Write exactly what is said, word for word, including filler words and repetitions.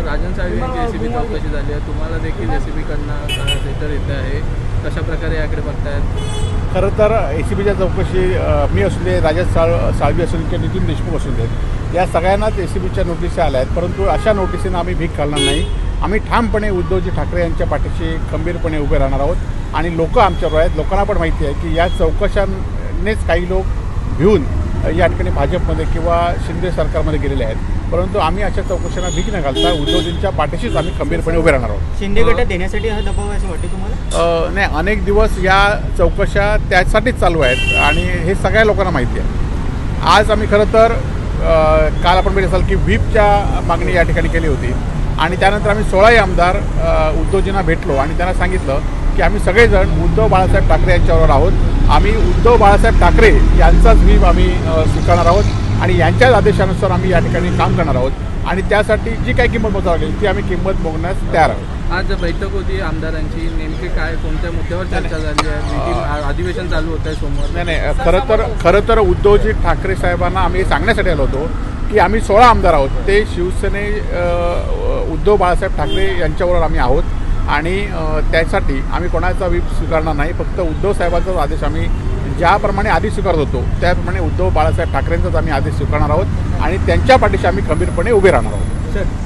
तर राजन साळवी यांची एसीबी चौकशी झाली आहे, तुम्हाला देखील एसीबीकडनं लेटर येत आहे, कशा प्रकारे याकडे बघतायत? खरं तर एसीबीच्या चौकशी मी असू दे, राजन साळ साळवी असू दे किंवा नितीन देशमुख असू देत, या सगळ्यांनाच एसीबीच्या नोटिसा आल्या आहेत. परंतु अशा नोटिसीनं आम्ही भीक घालणार नाही. आम्ही ठामपणे उद्धवजी ठाकरे यांच्या पाठीशी खंबीरपणे उभे राहणार आहोत आणि लोक आमच्यावर आहेत. लोकांना पण माहिती आहे की या चौकशांनीच काही लोक भिवून या ठिकाणी भाजपमध्ये किंवा शिंदे सरकारमध्ये गेलेले आहेत. परंतु आम्ही अशा चौकशांना भीक न घालता उद्धवजींच्या पाठीशीच आम्ही खंबीरपणे उभे राहणार आहोत. शिंदे गटात देण्यासाठी हा दबाव आहे असं वाटते तुम्हाला? नाही, अनेक दिवस या चौकशा त्यासाठीच चालू आहेत आणि हे सगळ्या लोकांना माहिती आहे. आज आम्ही खरं तर काल आपण बघितलं असाल की व्हीपच्या मागणी या ठिकाणी केली होती आणि त्यानंतर आम्ही सोळाही आमदार उद्धवजींना भेटलो आणि त्यांना सांगितलं की आम्ही सगळेजण उद्धव बाळासाहेब ठाकरे यांच्याबरोबर आहोत. आम्ही उद्धव बाळासाहेब ठाकरे यांचाच व्हीप आम्ही स्वीकारणार आहोत आणि यांच्याच आदेशानुसार आम्ही या ठिकाणी काम करणार आहोत आणि त्यासाठी जी काही किंमत मोजावी लागेल ती आम्ही किंमत मोजण्यास तयार आहोत. आज बैठक होती आमदारांची, नेमकी काय कोणत्या मुद्द्यावर चर्चा झाली आहे? अधिवेशन चालू होत आहे सोमवार. नाही नाही खरं तर खरं तर उद्धवजी ठाकरे साहेबांना आम्ही सांगण्यासाठी आलो होतो की आम्ही सोळा आमदार आहोत, ते शिवसेने उद्धव बाळासाहेब ठाकरे यांच्याबरोबर आम्ही आहोत आणि त्यासाठी आम्ही कोणाचा व्हीप स्वीकारणार नाही. फक्त उद्धव साहेबांचाच आदेश आम्ही ज्याप्रमाणे आधी स्वीकारत होतो त्याप्रमाणे उद्धव बाळासाहेब ठाकरेंचाच आम्ही आदेश स्वीकारणार आहोत आणि त्यांच्या पाठीशी आम्ही खंबीरपणे उभे राहणार आहोत. सर